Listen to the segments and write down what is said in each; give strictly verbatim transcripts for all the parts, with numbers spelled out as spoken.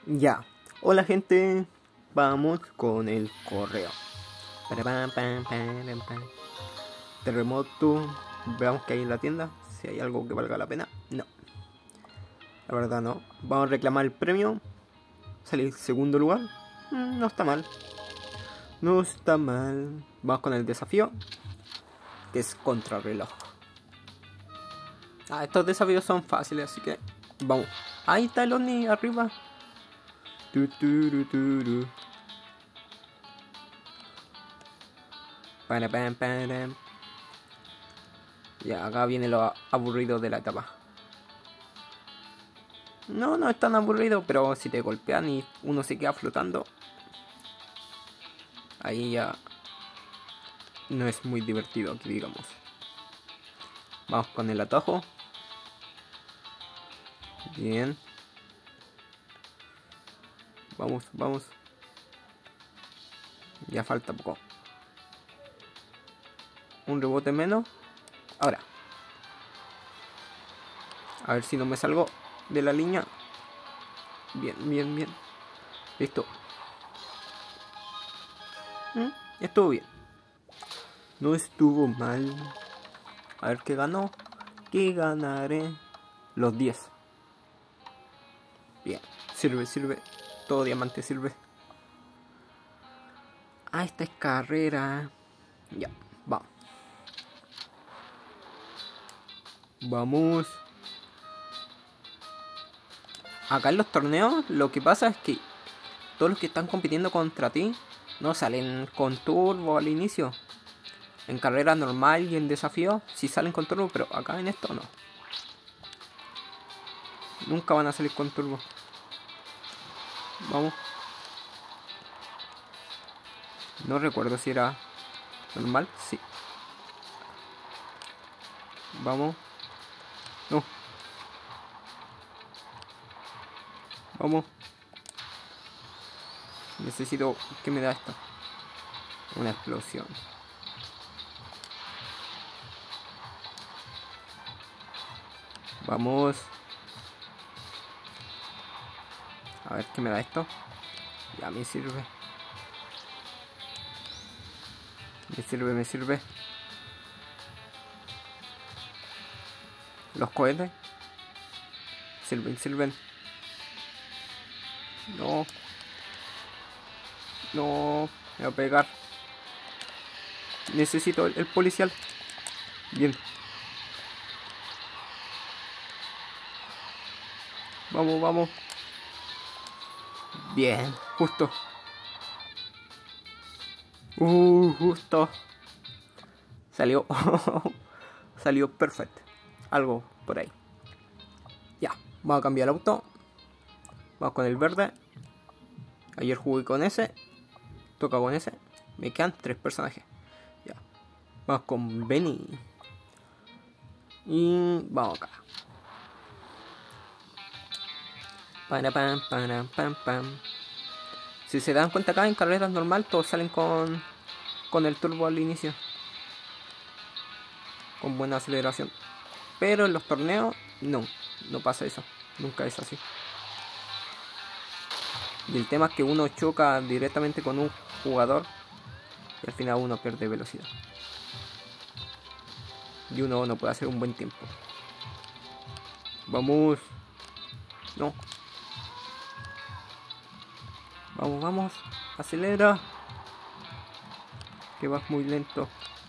Ya. Hola gente, vamos con el correo. Parapam, pam, pam, pam. Terremoto. Veamos que hay en la tienda. Si hay algo que valga la pena. No. La verdad no. Vamos a reclamar el premio. Salir segundo lugar. Mm, no está mal. No está mal. Vamos con el desafío. Que es contrarreloj. Ah, estos desafíos son fáciles, así que vamos. Ahí está el Oni arriba. Tu, tu, tu, tu, tu. Para, para, para. Ya, acá viene lo aburrido de la etapa. No, no es tan aburrido, pero si te golpean y uno se queda flotando, ahí ya no es muy divertido, aquí digamos. Vamos con el atajo. Bien. Vamos, vamos. Ya falta poco. Un rebote menos. Ahora. A ver si no me salgo de la línea. Bien, bien, bien. Listo. ¿Mm? Estuvo bien. No estuvo mal. A ver qué ganó. ¿Qué ganaré? Los diez. Bien. Sirve, sirve. Todo diamante sirve. Ah, esta es carrera. Ya, vamos. Vamos. Acá en los torneos lo que pasa es que todos los que están compitiendo contra ti no salen con turbo al inicio. En carrera normal y en desafío sí salen con turbo, pero acá en esto no. Nunca van a salir con turbo. Vamos. No recuerdo si era normal. Sí. Vamos. No. Vamos. Necesito... ¿Qué me da esto? Una explosión. Vamos. A ver qué me da esto. Ya me sirve. Me sirve, me sirve. Los cohetes. Sirven, sirven. No. No. Me va a pegar. Necesito el, el policial. Bien. Vamos, vamos. Bien. Justo. Uh, justo. Salió. Salió perfecto. Algo por ahí. Ya. Vamos a cambiar el auto. Vamos con el verde. Ayer jugué con ese. Toca con ese. Me quedan tres personajes. Ya. Vamos con Benny. Y vamos acá. Para, pam, para, pam, pam. Si se dan cuenta acá en carreras normal todos salen con con el turbo al inicio, con buena aceleración, pero en los torneos no, no pasa eso, nunca es así. Y el tema es que uno choca directamente con un jugador y al final uno pierde velocidad y uno no puede hacer un buen tiempo. Vamos. No. Vamos, vamos. Acelera. Que vas muy lento.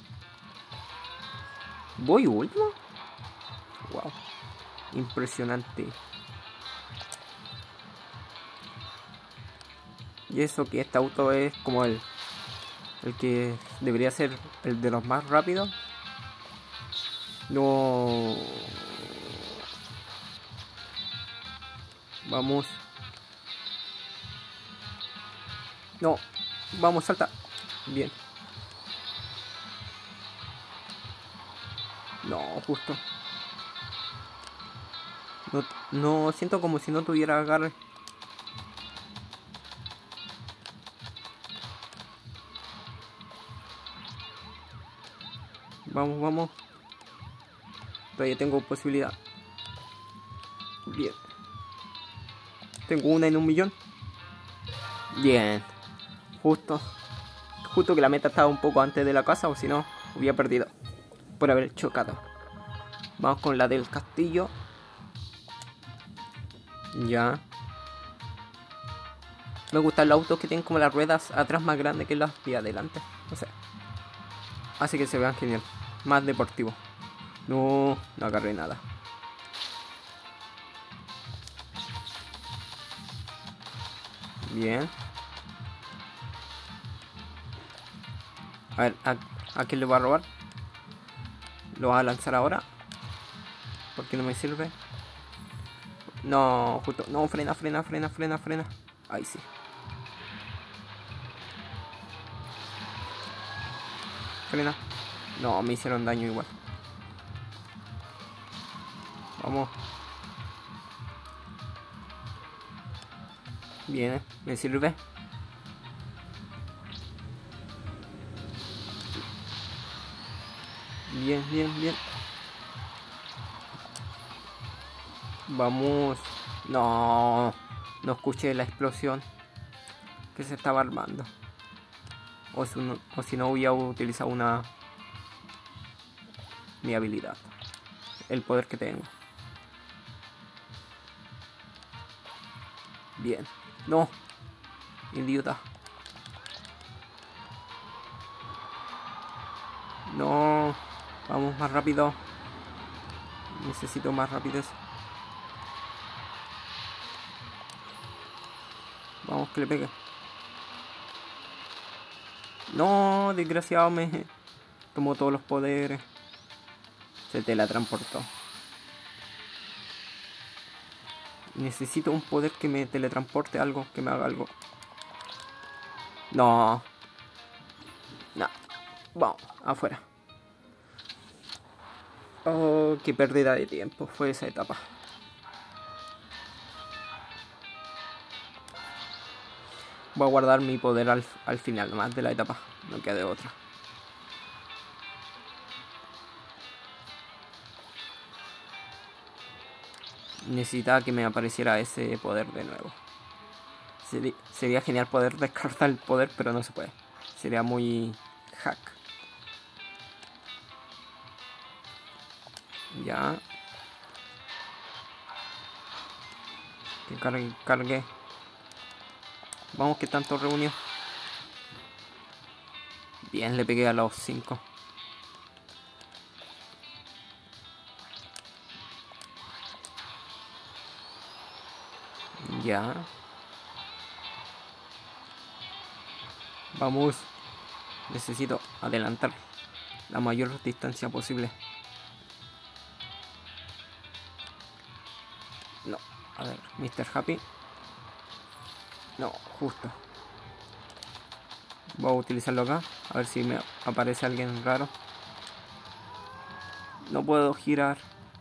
¿Voy último? Wow. Impresionante. Y eso que este auto es como el el que debería ser el de los más rápidos. No. Vamos. No. Vamos, salta. Bien. No, justo. No, no siento como si no tuviera agarre. Vamos, vamos. Todavía tengo posibilidad. Bien. Tengo una en un millón. Bien. Justo. Justo que la meta estaba un poco antes de la casa, o si no, hubiera perdido. Por haber chocado. Vamos con la del castillo. Ya. Me gustan los autos que tienen como las ruedas atrás más grandes que las de adelante. No sé. Hace que se vean genial. Más deportivo. No, no agarré nada. Bien. A ver, ¿a, a quién le voy a robar? ¿Lo va a lanzar ahora? ¿Por qué no me sirve? No, justo. No, frena, frena, frena, frena, frena. Ahí sí. Frena. No, me hicieron daño igual. Vamos. Bien, me sirve. Bien, bien, bien. Vamos. No, no escuché la explosión que se estaba armando. O si no, o si no hubiera utilizado una... mi habilidad. El poder que tengo. Bien. No. Idiota. No. Vamos más rápido. Necesito más rapidez. Vamos que le pegue. No, desgraciado, me tomó todos los poderes. Se teletransportó. Necesito un poder que me teletransporte algo, que me haga algo. No. No. Vamos, afuera. Oh, qué pérdida de tiempo fue esa etapa. Voy a guardar mi poder al, al final, más de la etapa. No quede otra. Necesitaba que me apareciera ese poder de nuevo. Sería, sería genial poder descartar el poder, pero no se puede. Sería muy hack. Ya. Que cargue, cargue. Vamos, que tanto reunió. Bien, le pegué a los cinco. Ya. Vamos. Necesito adelantar la mayor distancia posible. No. A ver, mister Happy. No, justo. Voy a utilizarlo acá. A ver si me aparece alguien raro. No puedo girar.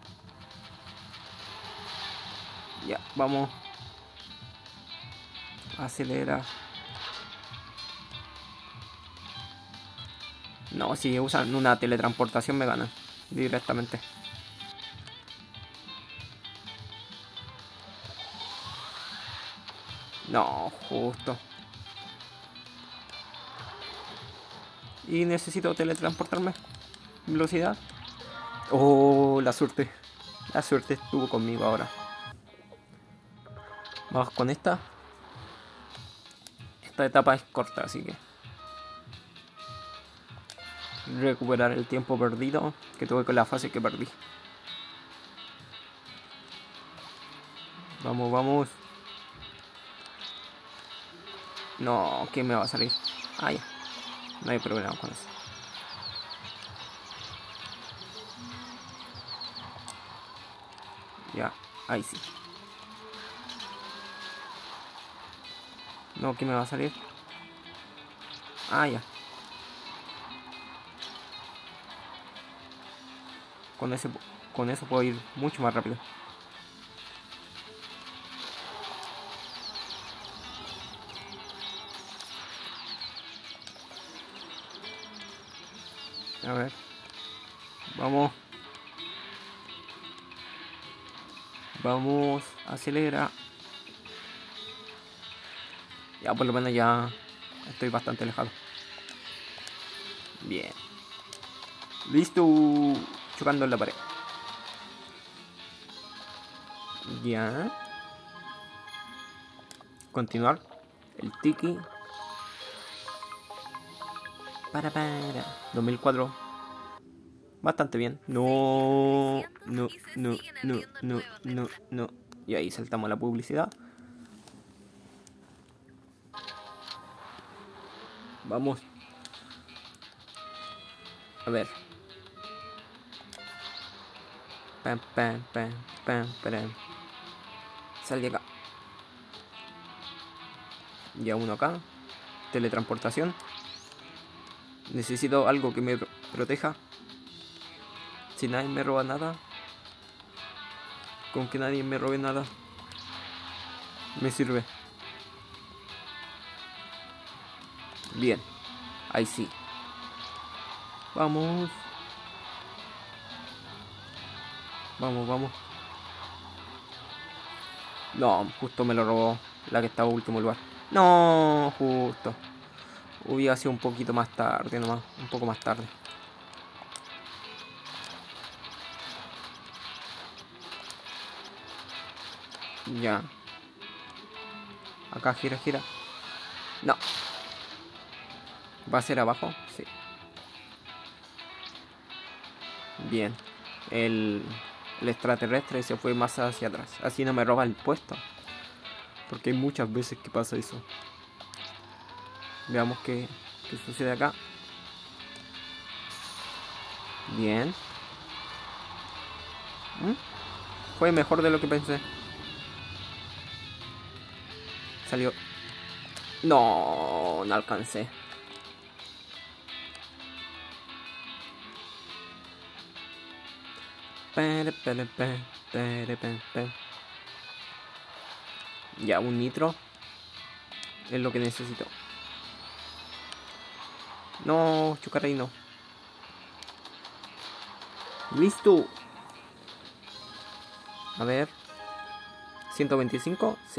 Ya, vamos. Acelera. No, si usan una teletransportación me ganan directamente. No, justo. Y necesito teletransportarme. Velocidad. Oh, la suerte. La suerte estuvo conmigo ahora. Vamos con esta. Esta etapa es corta, así que... recuperar el tiempo perdido que tuve con la fase que perdí. Vamos, vamos. No, ¿qué me va a salir? Ah, ya. No hay problema con eso. Ya, ahí sí. No, ¿qué me va a salir? Ah, ya. Con ese, con eso puedo ir mucho más rápido. A ver. Vamos. Vamos. Acelera. Ya por lo menos ya estoy bastante alejado. Bien. Listo. Chocando en la pared. Ya. Continuar. El tiki. Para para. dos mil cuatro. Bastante bien. No. No, no, no, no, no, no. Y ahí saltamos la publicidad. Vamos. A ver. Pam, pam, pam, pam, pam. Sal de acá. Ya uno acá. Teletransportación. Necesito algo que me proteja. Si nadie me roba nada. Con que nadie me robe nada. Me sirve. Bien. Ahí sí. Vamos. Vamos, vamos. No, justo me lo robó la que estaba en último lugar. No, justo. Hubiera sido un poquito más tarde nomás. Un poco más tarde. Ya. Acá gira, gira. No. ¿Va a ser abajo? Sí. Bien. El, el extraterrestre se fue más hacia atrás. Así no me roba el puesto. Porque hay muchas veces que pasa eso. Veamos qué, qué sucede acá. Bien. ¿Mm? Fue mejor de lo que pensé. Salió. No, no alcancé. Ya, un nitro es lo que necesito. No, chocarrey no. Listo. A ver. ciento veinticinco, sí.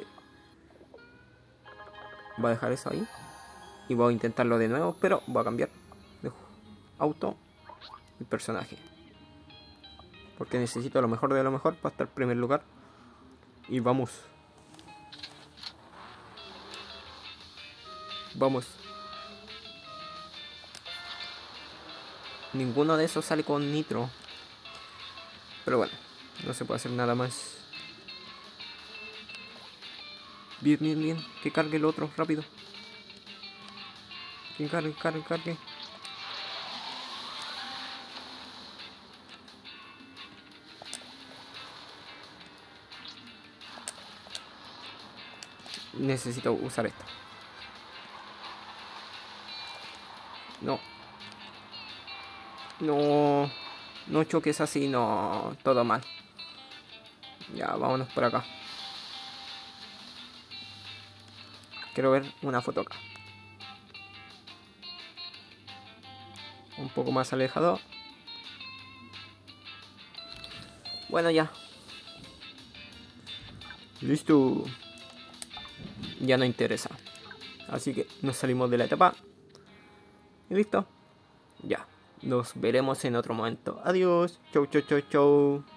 Voy a dejar eso ahí. Y voy a intentarlo de nuevo, pero voy a cambiar de auto y personaje. Porque necesito lo mejor de lo mejor para estar en primer lugar. Y vamos. Vamos. Ninguno de esos sale con nitro. Pero bueno, no se puede hacer nada más. Bien, bien, bien. Que cargue el otro, rápido. Que cargue, cargue, cargue. Necesito usar esto. No. No. No choques así, no. Todo mal. Ya, vámonos por acá. Quiero ver una foto acá. Un poco más alejado. Bueno, ya. Listo. Ya no interesa. Así que nos salimos de la etapa. Y listo. Ya. Nos veremos en otro momento. Adiós. Chau, chau, chau, chau.